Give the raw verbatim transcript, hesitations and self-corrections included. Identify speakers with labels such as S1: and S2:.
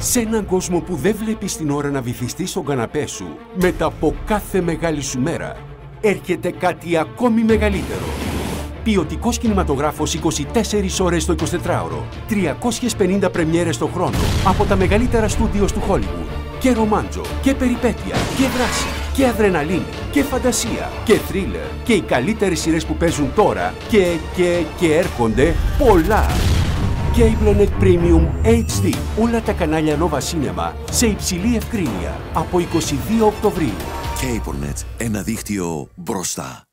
S1: Σε έναν κόσμο που δεν βλέπεις την ώρα να βυθιστείς στον καναπέ σου, μετά από κάθε μεγάλη σου μέρα, έρχεται κάτι ακόμη μεγαλύτερο. Ποιοτικός κινηματογράφος είκοσι τέσσερις ώρες το εικοσιτετράωρο, τριακόσιες πενήντα πρεμιέρες το χρόνο από τα μεγαλύτερα στούντιος του Hollywood. Και ρομάντζο, και περιπέτεια, και δράση, και αδρεναλίνη, και φαντασία, και θρίλερ, και οι καλύτερες σειρές που παίζουν τώρα και, και, και έρχονται πολλά. Cablenet Premium έιτς ντι, όλα τα κανάλια Nova Cinema σε υψηλή ευκρίνεια από είκοσι δύο Οκτωβρίου.
S2: Cablenet, ένα δίκτυο μπροστά.